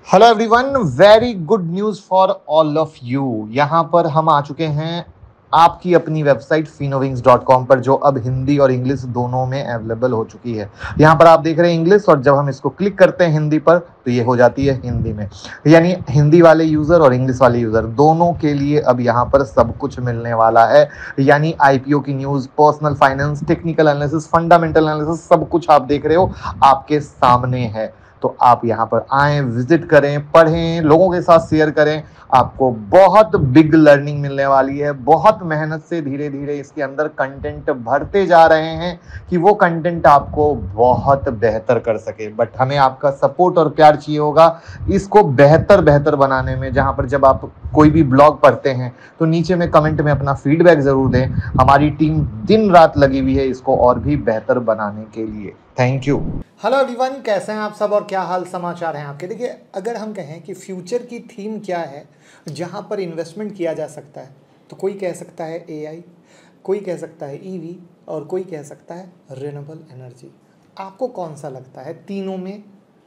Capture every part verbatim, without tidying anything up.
Hello everyone, very good news for all of you. यहाँ पर हम आ चुके हैं आपकी अपनी वेबसाइट फिनोविंग्स डॉट कॉम पर, जो अब हिंदी और इंग्लिश दोनों में अवेलेबल हो चुकी है। यहाँ पर आप देख रहे हैं इंग्लिश, और जब हम इसको क्लिक करते हैं हिंदी पर तो ये हो जाती है हिंदी में। यानी हिंदी वाले यूज़र और इंग्लिश वाले यूज़र दोनों के लिए अब यहाँ पर सब कुछ मिलने वाला है। यानी आईपीओ की news, personal finance, technical analysis, fundamental analysis, सब कुछ आप देख रहे हो आपके सामने है। तो आप यहाँ पर आएँ, विजिट करें, पढ़ें, लोगों के साथ शेयर करें। आपको बहुत बिग लर्निंग मिलने वाली है। बहुत मेहनत से धीरे धीरे इसके अंदर कंटेंट भरते जा रहे हैं कि वो कंटेंट आपको बहुत बेहतर कर सके। बट हमें आपका सपोर्ट और प्यार चाहिए होगा इसको बेहतर बेहतर बनाने में। जहाँ पर जब आप कोई भी ब्लॉग पढ़ते हैं तो नीचे में कमेंट में अपना फीडबैक ज़रूर दें। हमारी टीम दिन रात लगी हुई है इसको और भी बेहतर बनाने के लिए। Thank you. हेलो एवरीवन, कैसे हैं आप सब और क्या हाल समाचार हैं आपके। देखिए, अगर हम कहें कि फ्यूचर की थीम क्या है जहां पर इन्वेस्टमेंट किया जा सकता है, तो कोई कह सकता है एआई, कोई कह सकता है ईवी और कोई कह सकता है रिन्यूएबल एनर्जी। आपको कौन सा लगता है तीनों में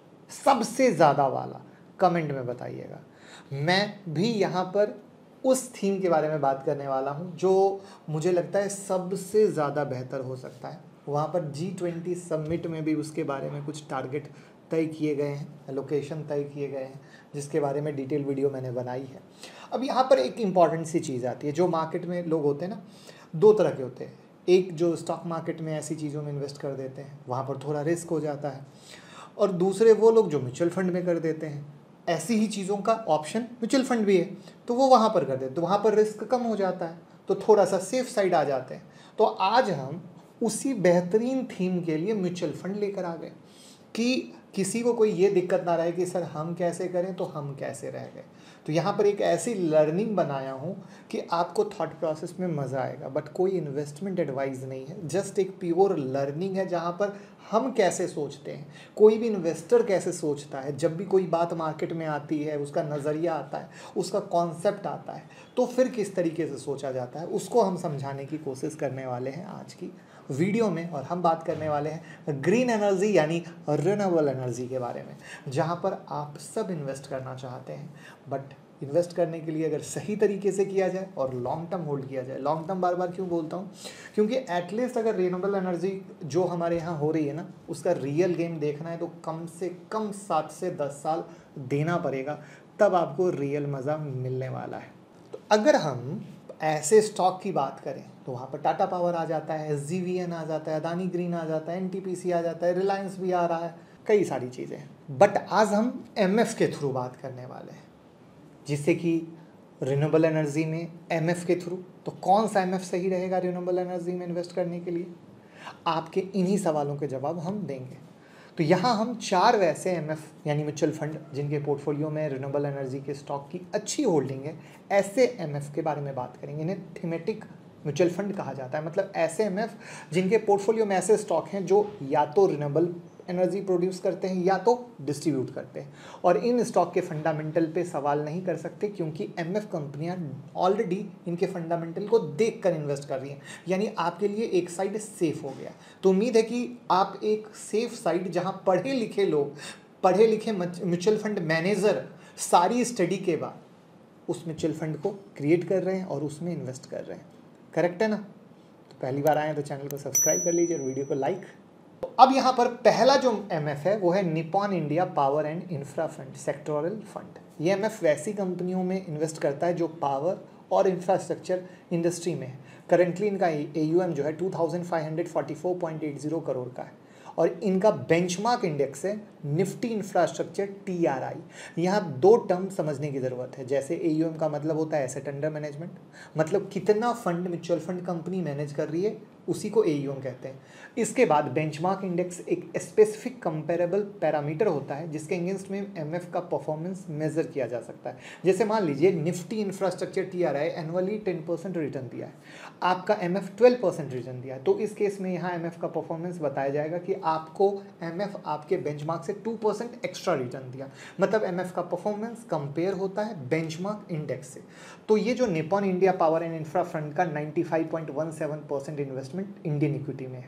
सबसे ज़्यादा वाला? कमेंट में बताइएगा। मैं भी यहाँ पर उस थीम के बारे में बात करने वाला हूँ जो मुझे लगता है सबसे ज़्यादा बेहतर हो सकता है। वहाँ पर जी ट्वेंटी समिट में भी उसके बारे में कुछ टारगेट तय किए गए हैं, लोकेशन तय किए गए हैं, जिसके बारे में डिटेल वीडियो मैंने बनाई है। अब यहाँ पर एक इम्पॉर्टेंट सी चीज़ आती है। जो मार्केट में लोग होते हैं ना, दो तरह के होते हैं। एक जो स्टॉक मार्केट में ऐसी चीज़ों में इन्वेस्ट कर देते हैं, वहाँ पर थोड़ा रिस्क हो जाता है। और दूसरे वो लोग जो म्यूचुअल फंड में कर देते हैं, ऐसी ही चीज़ों का ऑप्शन म्यूचुअल फंड भी है, तो वो वहाँ पर कर देते हैं, तो वहाँ पर रिस्क कम हो जाता है, तो थोड़ा सा सेफ साइड आ जाते हैं। तो आज हम उसी बेहतरीन थीम के लिए म्यूचुअल फंड लेकर आ गए कि किसी को कोई ये दिक्कत ना रहे कि सर हम कैसे करें, तो हम कैसे रह गए। तो यहाँ पर एक ऐसी लर्निंग बनाया हूँ कि आपको थॉट प्रोसेस में मज़ा आएगा। बट कोई इन्वेस्टमेंट एडवाइस नहीं है, जस्ट एक प्योर लर्निंग है जहाँ पर हम कैसे सोचते हैं, कोई भी इन्वेस्टर कैसे सोचता है। जब भी कोई बात मार्केट में आती है, उसका नज़रिया आता है, उसका कॉन्सेप्ट आता है, तो फिर किस तरीके से सोचा जाता है, उसको हम समझाने की कोशिश करने वाले हैं आज की वीडियो में। और हम बात करने वाले हैं ग्रीन एनर्जी यानी रिन्यूएबल एनर्जी के बारे में, जहां पर आप सब इन्वेस्ट करना चाहते हैं। बट इन्वेस्ट करने के लिए अगर सही तरीके से किया जाए और लॉन्ग टर्म होल्ड किया जाए। लॉन्ग टर्म बार बार क्यों बोलता हूँ? क्योंकि एटलीस्ट अगर रिन्यूएबल एनर्जी जो हमारे यहाँ हो रही है ना, उसका रियल गेम देखना है तो कम से कम सात से दस साल देना पड़ेगा, तब आपको रियल मज़ा मिलने वाला है। तो अगर हम ऐसे स्टॉक की बात करें तो वहाँ पर टाटा पावर आ जाता है, एस जी वी एन आ जाता है, अदानी ग्रीन आ जाता है, एन टी पी सी आ जाता है, रिलायंस भी आ रहा है, कई सारी चीज़ें। बट आज हम एम एफ के थ्रू बात करने वाले हैं, जिससे कि रिन्यूएबल एनर्जी में एम एफ के थ्रू। तो कौन सा एम एफ सही रहेगा रिन्यूएबल एनर्जी में इन्वेस्ट करने के लिए? आपके इन्हीं सवालों के जवाब हम देंगे। तो यहाँ हम चार वैसे एमएफ यानी म्यूचुअल फंड जिनके पोर्टफोलियो में रिन्यूएबल एनर्जी के स्टॉक की अच्छी होल्डिंग है, ऐसे एमएफ के बारे में बात करेंगे। इन्हें थीमेटिक म्यूचुअल फंड कहा जाता है। मतलब ऐसे एमएफ जिनके पोर्टफोलियो में ऐसे स्टॉक हैं जो या तो रिन्यूएबल एनर्जी प्रोड्यूस करते हैं या तो डिस्ट्रीब्यूट करते हैं। और इन स्टॉक के फंडामेंटल पे सवाल नहीं कर सकते, क्योंकि एमएफ कंपनियां ऑलरेडी इनके फंडामेंटल को देखकर इन्वेस्ट कर रही हैं। यानी आपके लिए एक साइड सेफ हो गया। तो उम्मीद है कि आप एक सेफ साइड, जहां पढ़े लिखे लोग, पढ़े लिखे म्यूचुअल फंड मैनेजर सारी स्टडी के बाद उस म्यूचुअल फंड को क्रिएट कर रहे हैं और उसमें इन्वेस्ट कर रहे हैं। करेक्ट है ना? तो पहली बार आए तो चैनल को सब्सक्राइब कर लीजिए और वीडियो को लाइक। तो अब यहाँ पर पहला जो एमएफ है वो है Nippon India power and infra fund, sectoral fund. ये एमएफ वैसी कंपनियों में इन्वेस्ट करता है जो पावर और इंफ्रास्ट्रक्चर इंडस्ट्री में है। करेंटली इनका एयूएम जो है two thousand five hundred forty four point eight zero crore का है और इनका बेंचमार्क इंडेक्स है Nifty infrastructure T R I. यहाँ दो टर्म समझने की ज़रूरत है। जैसे एयूएम का मतलब होता है एसेट अंडर मैनेजमेंट, मतलब कितना fund mutual fund company manage कर रही है, उसी को एयूएम कहते हैं। इसके बाद बेंचमार्क इंडेक्स एक स्पेसिफिक कंपेरेबल पैरामीटर होता है जिसके अगेंस्ट में एमएफ का परफॉर्मेंस मेजर किया जा सकता है। जैसे मान लीजिए Nifty infrastructure T R I annually ten percent return दिया है, आपका एमएफ ट्वेल्व परसेंट रिटर्न दिया है, तो इस केस में यहाँ एमएफ का परफॉर्मेंस बताया जाएगा कि आपको एमएफ आपके बेंचमार्क से टू परसेंट एक्स्ट्रा रिटर्न दिया। मतलब एमएफ का परफॉर्मेंस कंपेयर होता है बेंचमार्क इंडेक्स से। तो ये जो Nippon India power and infra fund का ninety five point one seven percent investment Indian equity में है।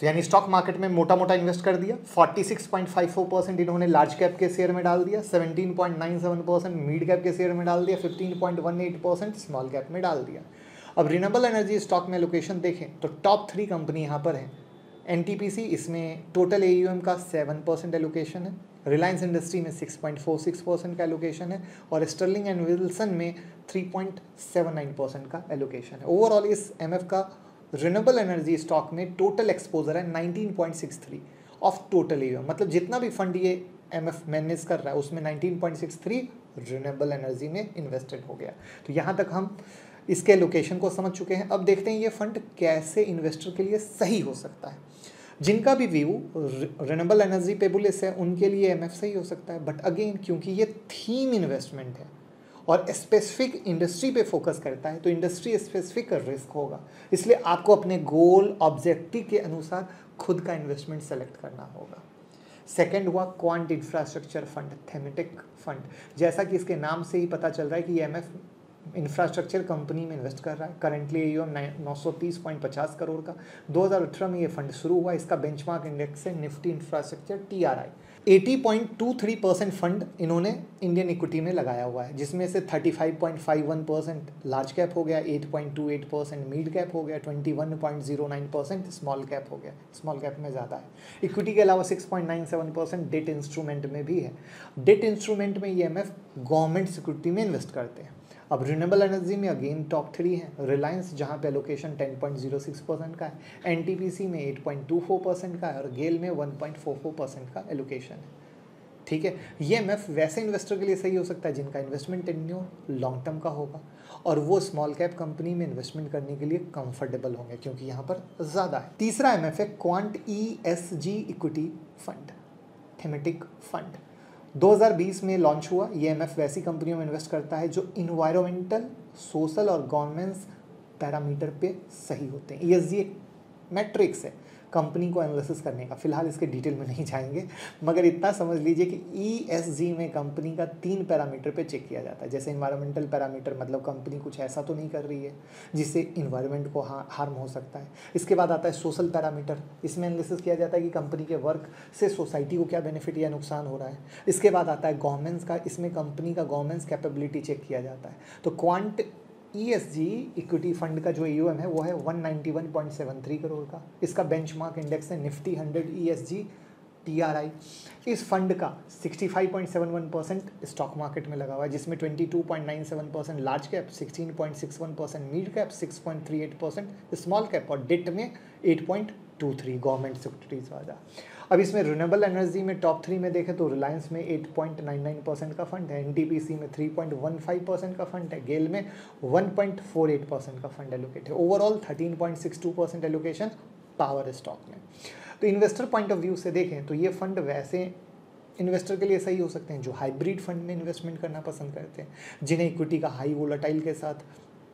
तो यानी स्टॉक मार्केट में मोटा मोटा इन्वेस्ट कर दिया। छियालीस पॉइंट पाँच चार परसेंट इन्होंने लार्ज कैप के शेयर में डाल दिया, सत्रह पॉइंट नौ सात परसेंट मिड कैप के शेयर में डाल दिया, पंद्रह पॉइंट एक आठ परसेंट स्मॉल कैप में डाल दिया। अब रिन्यूएबल एनर्जी स्टॉक में एलोकेशन देखें तो टॉप थ्री कंपनी यहाँ पर है। एनटीपीसी, इसमें टोटल एयूएम का सेवन परसेंट एलोकेशन है। रिलायंस इंडस्ट्री में six point four six percent का एलोकेशन है और स्टर्लिंग एंड विल्सन में three point seven nine percent का एलोकेशन है। ओवरऑल इस एमएफ का रिन्यूएबल एनर्जी स्टॉक में टोटल एक्सपोजर है nineteen point six three of total AUM, मतलब जितना भी फंड ये एमएफ मैनेज कर रहा है उसमें nineteen point six three renewable energy में इन्वेस्टेड हो गया। तो यहाँ तक हम इसके लोकेशन को समझ चुके हैं। अब देखते हैं ये फंड कैसे इन्वेस्टर के लिए सही हो सकता है। जिनका भी व्यू रिन्यूएबल एनर्जी पे बुलिश है उनके लिए एमएफ सही हो सकता है, बट अगेन क्योंकि ये थीम इन्वेस्टमेंट है और स्पेसिफिक इंडस्ट्री पे फोकस करता है तो इंडस्ट्री स्पेसिफिक रिस्क होगा, इसलिए आपको अपने गोल ऑब्जेक्टिव के अनुसार खुद का इन्वेस्टमेंट सेलेक्ट करना होगा। सेकेंड हुआ Quant infrastructure fund, thematic fund. जैसा कि इसके नाम से ही पता चल रहा है कि एमएफ इंफ्रास्ट्रक्चर कंपनी में इन्वेस्ट कर रहा है। करंटली एयूएम नौ सौ तीस पॉइंट पचास करोड़ का। दो हज़ार अठारह में ये फंड शुरू हुआ। इसका बेंचमार्क इंडेक्स है निफ्टी इंफ्रास्ट्रक्चर टीआरआई। अस्सी पॉइंट दो तीन परसेंट फंड इन्होंने इंडियन इक्विटी में लगाया हुआ है, जिसमें से पैंतीस पॉइंट इक्यावन परसेंट लार्ज कैप हो गया, आठ पॉइंट दो आठ परसेंट मिड कैप हो गया, इक्कीस point zero nine percent small cap हो गया। स्मॉल कैप में ज़्यादा है। इक्विटी के अलावा छह पॉइंट नौ सात परसेंट डेट इंस्ट्रूमेंट में भी है। डेट इंस्ट्रूमेंट में ये एमएफ गवर्नमेंट सिक्योरिटी में इन्वेस्ट करते हैं। अब रिन्यूएबल एनर्जी में अगेन टॉप थ्री है। रिलायंस जहाँ पे allocation ten point zero six percent का है, एनटीपीसी में eight point two four percent का है और गेल में one point four four percent का एलोकेशन है। ठीक है, ये एमएफ वैसे इन्वेस्टर के लिए सही हो सकता है जिनका इन्वेस्टमेंट टेन्योर लॉन्ग टर्म का होगा और वो स्मॉल कैप कंपनी में इन्वेस्टमेंट करने के लिए कंफर्टेबल होंगे क्योंकि यहाँ पर ज़्यादा है। तीसरा एमएफ है Quant ESG equity fund, thematic fund. दो हज़ार बीस में लॉन्च हुआ। ये एमएफ वैसी कंपनियों में इन्वेस्ट करता है जो इन्वायरमेंटल, सोशल और गवर्नेंस पैरामीटर पे सही होते हैं। ईएसजी एक मैट्रिक्स है कंपनी को एनालिसिस करने का। फिलहाल इसके डिटेल में नहीं जाएंगे, मगर इतना समझ लीजिए कि ईएसजी में कंपनी का तीन पैरामीटर पे चेक किया जाता है। जैसे इन्वायरमेंटल पैरामीटर, मतलब कंपनी कुछ ऐसा तो नहीं कर रही है जिससे इन्वायरमेंट को हार्म हो सकता है। इसके बाद आता है सोशल पैरामीटर। इसमें एनालिसिस किया जाता है कि कंपनी के वर्क से सोसाइटी को क्या बेनिफिट या नुकसान हो रहा है। इसके बाद आता है गवर्नेंस का। इसमें कंपनी का गवर्नेंस कैपेबिलिटी चेक किया जाता है। तो क्वांट ईएसजी इक्विटी फंड का जो एयूएम है वो है one ninety one point seven three crore का। इसका बेंचमार्क इंडेक्स है निफ्टी हंड्रेड ईएसजी टीआरआई। इस फंड का sixty five point seven one percent stock market में लगा हुआ है, जिसमें twenty two point nine seven percent large cap, sixteen point six one percent mid cap, six point three eight percent small cap और debt में eight point two three government securities वाला। अब इसमें रिन्यूएबल एनर्जी में top three में देखें तो Reliance में eight point nine nine percent का फंड है, एनटीपीसी में three point one five percent का फंड है, गेल में one point four eight percent का फंड एलोकेट है। Overall thirteen point six two percent allocation power stock में। तो इन्वेस्टर पॉइंट ऑफ व्यू से देखें तो ये फंड वैसे इन्वेस्टर के लिए सही हो सकते हैं जो हाइब्रिड फंड में इन्वेस्टमेंट करना पसंद करते हैं, जिन्हें इक्विटी का हाई वोलेटाइल के साथ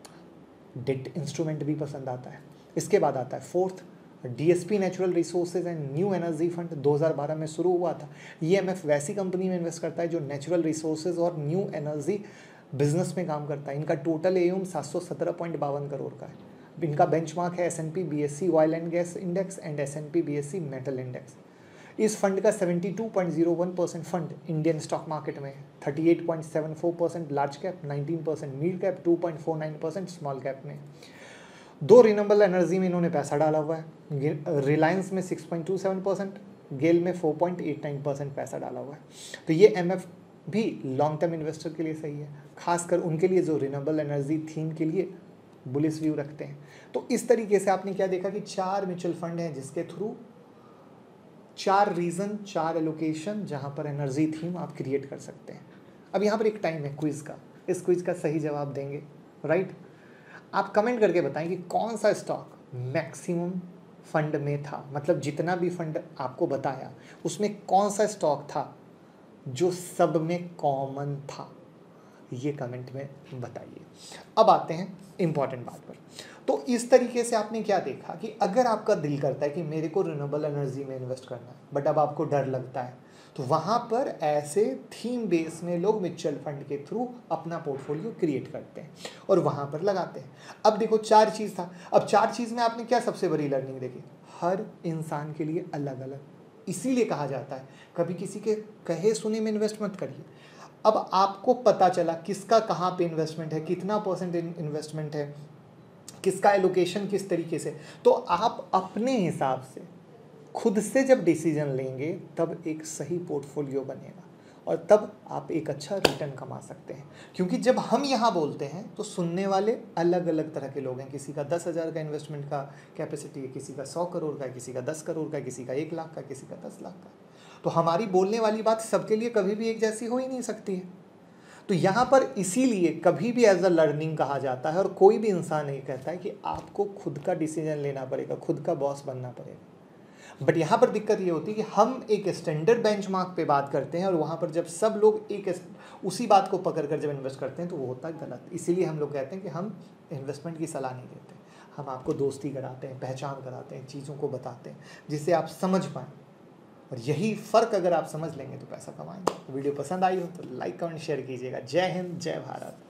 डेट इंस्ट्रूमेंट भी पसंद आता है। इसके बाद आता है fourth DSP natural resources and new energy fund. दो हज़ार बारह में शुरू हुआ था। ये एमएफ वैसी कंपनी में इन्वेस्ट करता है जो नेचुरल रिसोर्सेज और न्यू एनर्जी बिजनेस में काम करता है। इनका टोटल एयूम सात सौ सत्रह पॉइंट बावन करोड़ का है। इनका बेंचमार्क है S N P B S C oil and gas index and S N P B S C metal index. इस फंड का seventy two point zero one percent fund Indian stock market में है, thirty eight point seven four percent large cap, nineteen percent mid cap, two point four nine percent small cap में। दो renewable energy में इन्होंने पैसा डाला हुआ है। रिलायंस में six point two seven percent, GAIL में four point eight nine percent पैसा डाला हुआ है। तो ये एमएफ भी लॉन्ग टर्म इन्वेस्टर के लिए सही है, खासकर उनके लिए जो रिन्यूएबल एनर्जी थीम के लिए बुलिश व्यू रखते हैं। तो इस तरीके से आपने क्या देखा कि चार म्यूचुअल फंड हैं जिसके थ्रू चार रीजन, चार एलोकेशन जहां पर एनर्जी थीम आप क्रिएट कर सकते हैं। अब यहाँ पर एक टाइम है क्विज का। इस क्विज का सही जवाब देंगे, राइट? आप कमेंट करके बताएं कि कौन सा स्टॉक मैक्सिमम फंड में था, मतलब जितना भी फंड आपको बताया उसमें कौन सा स्टॉक था जो सब में कॉमन था, ये कमेंट में बताइए। अब आते हैं इम्पॉर्टेंट बात पर। तो इस तरीके से आपने क्या देखा कि अगर आपका दिल करता है कि मेरे को रिन्यूएबल एनर्जी में इन्वेस्ट करना है, बट अब आपको डर लगता है, तो वहाँ पर ऐसे थीम बेस में लोग म्यूचुअल फंड के थ्रू अपना पोर्टफोलियो क्रिएट करते हैं और वहाँ पर लगाते हैं। अब देखो चार चीज़ था। अब चार चीज़ में आपने क्या सबसे बड़ी लर्निंग देखी? हर इंसान के लिए अलग अलग, इसीलिए कहा जाता है कभी किसी के कहे सुने में इन्वेस्ट मत करिए। अब आपको पता चला किसका कहाँ पे इन्वेस्टमेंट है, कितना परसेंट इन्वेस्टमेंट है, किसका एलोकेशन किस तरीके से, तो आप अपने हिसाब से खुद से जब डिसीजन लेंगे तब एक सही पोर्टफोलियो बनेगा और तब आप एक अच्छा रिटर्न कमा सकते हैं। क्योंकि जब हम यहाँ बोलते हैं तो सुनने वाले अलग अलग तरह के लोग हैं। किसी का दस हज़ार का इन्वेस्टमेंट का कैपेसिटी है, किसी का सौ करोड़ का है, किसी का दस करोड़ का है, किसी का एक लाख का, किसी का दस लाख का। तो हमारी बोलने वाली बात सबके लिए कभी भी एक जैसी हो ही नहीं सकती है। तो यहाँ पर इसीलिए कभी भी एज अ लर्निंग कहा जाता है और कोई भी इंसान ये कहता है कि आपको खुद का डिसीजन लेना पड़ेगा, खुद का बॉस बनना पड़ेगा। बट यहाँ पर दिक्कत ये होती है कि हम एक स्टैंडर्ड बेंचमार्क पे बात करते हैं और वहाँ पर जब सब लोग एक उसी बात को पकड़ कर जब इन्वेस्ट करते हैं तो वो होता है गलत। इसीलिए हम लोग कहते हैं कि हम इन्वेस्टमेंट की सलाह नहीं देते, हम आपको दोस्ती कराते हैं, पहचान कराते हैं, चीज़ों को बताते हैं जिससे आप समझ पाएँ। और यही फ़र्क अगर आप समझ लेंगे तो पैसा कमाएंगे। वीडियो पसंद आई हो तो लाइक कमेंट शेयर कीजिएगा। जय हिंद, जय भारत।